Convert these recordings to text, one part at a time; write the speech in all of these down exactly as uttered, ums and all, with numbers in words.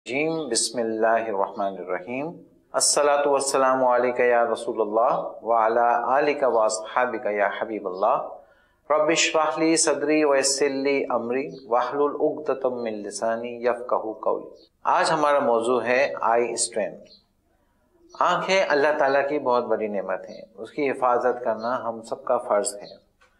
جیم بسم اللہ الرحمن الرحیم الصلاۃ والسلام علیک یا رسول اللہ وعلی آلک واصحابک یا حبیب اللہ رب اشرح لی صدری ویسر لی امری واحلل عقدۃ من لسانی یفقہوا قولی۔ آج ہمارا موضوع ہے آئی اسٹرین۔ آنکھیں اللہ تعالیٰ کی بہت بڑی نعمت ہیں، اس کی حفاظت کرنا ہم سب کا فرض ہے۔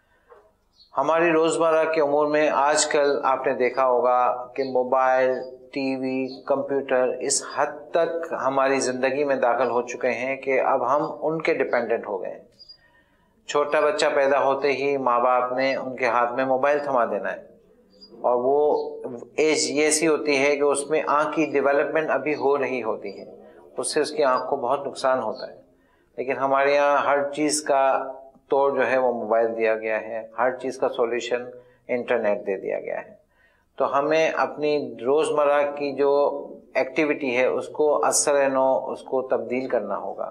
ہماری روزمرہ کے امور میں آج کل آپ نے دیکھا ہوگا کہ موبائل، ٹی وی، کمپیوٹر اس حد تک ہماری زندگی میں داخل ہو چکے ہیں کہ اب ہم ان کے ڈیپینڈنٹ ہو گئے ہیں۔ چھوٹا بچہ پیدا ہوتے ہی ماں باپ نے ان کے ہاتھ میں موبائل تھما دینا ہے، اور وہ ایج یہ ایسی ہوتی ہے کہ اس میں آنکھ کی ڈیولپمنٹ ابھی ہو رہی ہوتی ہے، اس سے اس کی آنکھ کو بہت نقصان ہوتا ہے۔ لیکن ہمارے یہاں ہر چیز کا توڑ جو ہے وہ موبائل دیا گیا ہے، ہر چیز کا سولوشن انٹرنیٹ دے دیا گیا ہے۔ تو ہمیں اپنی روزمرہ کی جو ایکٹیویٹی ہے اس کو اثر نو اس کو تبدیل کرنا ہوگا۔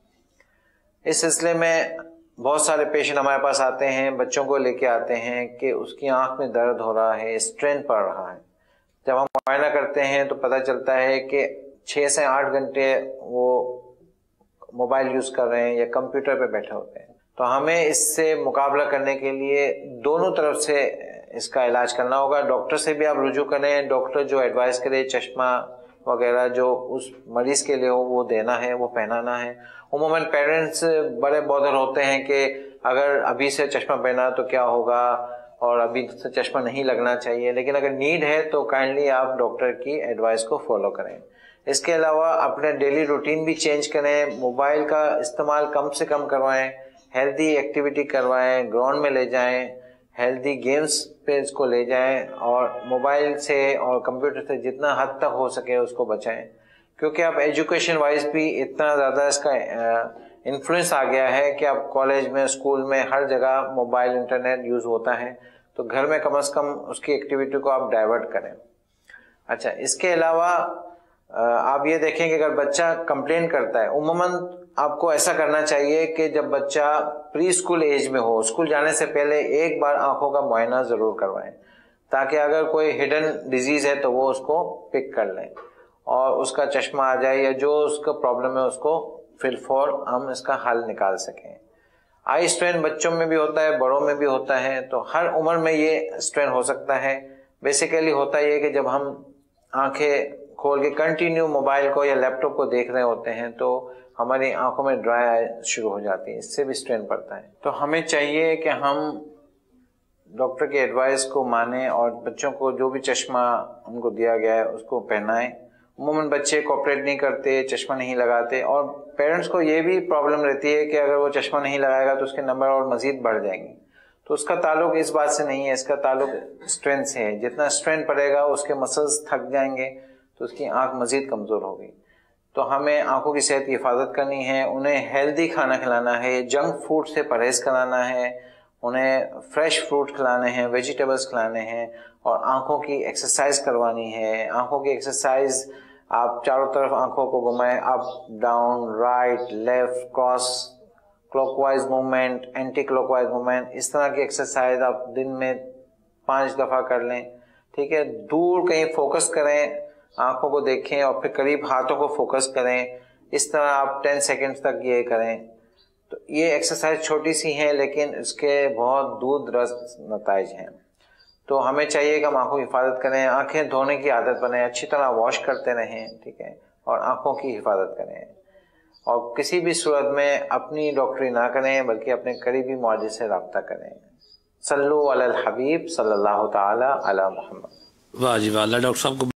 اس سلسلے میں بہت سارے پیشنٹ ہمارے پاس آتے ہیں، بچوں کو لے کے آتے ہیں کہ اس کی آنکھ میں درد ہو رہا ہے، اسٹرین پڑ رہا ہے۔ جب ہم معائنہ کرتے ہیں تو پتہ چلتا ہے کہ چھ سے آٹھ گھنٹے وہ موبائل یوز کر رہے ہیں یا کمپیوٹر پہ بیٹھے ہوتے ہیں۔ تو ہمیں اس سے مقابلہ کرنے کے لیے دونوں طرف سے اس کا علاج کرنا ہوگا۔ ڈاکٹر سے بھی آپ رجوع کریں، ڈاکٹر جو ایڈوائز کرے چشمہ وغیرہ جو اس مریض کے لیے ہو وہ دینا ہے، وہ پہنانا ہے۔ عموماً پیرنٹس بڑے بودر ہوتے ہیں کہ اگر ابھی سے چشمہ پہنا تو کیا ہوگا، اور ابھی سے چشمہ نہیں لگنا چاہیے، لیکن اگر نیڈ ہے تو کائنڈلی آپ ڈاکٹر کی ایڈوائز کو فالو کریں۔ اس کے علاوہ اپنے ڈیلی روٹین بھی چینج کریں، موبائل کا استعمال کم سے کم کروائیں، ہیلدی ایکٹیویٹی کروائیں، گراؤنڈ میں لے جائیں، ہیلدی گیمز پہ اس کو لے جائیں، اور موبائل سے اور کمپیوٹر سے جتنا حد تک ہو سکے اس کو بچائیں، کیونکہ اب ایجوکیشن وائز بھی اتنا زیادہ اس کا انفلوئنس آ گیا ہے کہ اب کالج میں، اسکول میں ہر جگہ موبائل انٹرنیٹ یوز ہوتا ہے، تو گھر میں کم از کم اس کی ایکٹیویٹی کو آپ ڈائیورٹ کریں۔ اچھا، اس کے علاوہ آپ یہ دیکھیں کہ اگر بچہ کمپلین کرتا ہے، عموماً آپ کو ایسا کرنا چاہیے کہ جب بچہ پری اسکول ایج میں ہو، اسکول جانے سے پہلے ایک بار آنکھوں کا معائنہ ضرور کروائیں، تاکہ اگر کوئی ہڈن ڈیزیز ہے تو وہ اس کو پک کر لیں اور اس کا چشمہ آ جائے یا جو اس کا پرابلم ہے اس کو فی الفور ہم اس کا حل نکال سکیں۔ آئی اسٹرین بچوں میں بھی ہوتا ہے، بڑوں میں بھی ہوتا ہے، تو ہر عمر میں یہ اسٹرین ہو سکتا ہے۔ بیسیکلی ہوتا یہ کہ جب ہم آنکھیں کھول کے کنٹینیو موبائل کو یا لیپ ٹاپ کو دیکھ رہے ہوتے ہیں تو ہماری آنکھوں میں ڈرائی آئی شروع ہو جاتی ہے، اس سے بھی اسٹرین پڑتا ہے۔ تو ہمیں چاہیے کہ ہم ڈاکٹر کے ایڈوائس کو مانیں اور بچوں کو جو بھی چشمہ ان کو دیا گیا ہے اس کو پہنائیں۔ عموماً بچے کوآپریٹ نہیں کرتے، چشمہ نہیں لگاتے، اور پیرنٹس کو یہ بھی پرابلم رہتی ہے کہ اگر وہ چشمہ نہیں لگائے گا تو اس کے نمبر اور مزید بڑھ جائیں گے۔ تو اس کا تعلق اس بات سے نہیں ہے، اس کا تعلق اسٹرین سے ہے۔ جتنا اسٹرین پڑے گا اس کے مسلز تھک جائیں گے تو اس کی آنکھ مزید کمزور ہوگی۔ تو ہمیں آنکھوں کی صحت کی حفاظت کرنی ہے، انہیں ہیلدی کھانا کھلانا ہے، جنک فوڈ سے پرہیز کرانا ہے، انہیں فریش فروٹ کھلانے ہیں، ویجیٹیبلز کھلانے ہیں، اور آنکھوں کی ایکسرسائز کروانی ہے۔ آنکھوں کی ایکسرسائز آپ چاروں طرف آنکھوں کو گھمائیں، up down, right left, cross clockwise movement, anti clockwise movement, اس طرح کی ایکسرسائز آپ دن میں پانچ دفعہ کر لیں، ٹھیک ہے۔ دور کہیں فوکس کریں، آنکھوں کو دیکھیں اور پھر قریب ہاتھوں کو فوکس کریں، اس طرح آپ ٹین سیکنڈز تک یہ کریں۔ تو یہ ایکسرسائز چھوٹی سی ہیں لیکن اس کے بہت دور دراز نتائج ہیں۔ تو ہمیں چاہیے کہ ہم آنکھوں کی حفاظت کریں، آنکھیں دھونے کی عادت بنائیں، اچھی طرح واش کرتے رہیں، ٹھیک ہے، اور آنکھوں کی حفاظت کریں، اور کسی بھی صورت میں اپنی ڈاکٹری نہ کریں بلکہ اپنے قریبی معالج سے رابطہ کریں۔ صلو علی الحبیب صلی اللہ تعالی علی محمد۔ واہ جی واہ، اللہ ڈاکٹر صاحب کو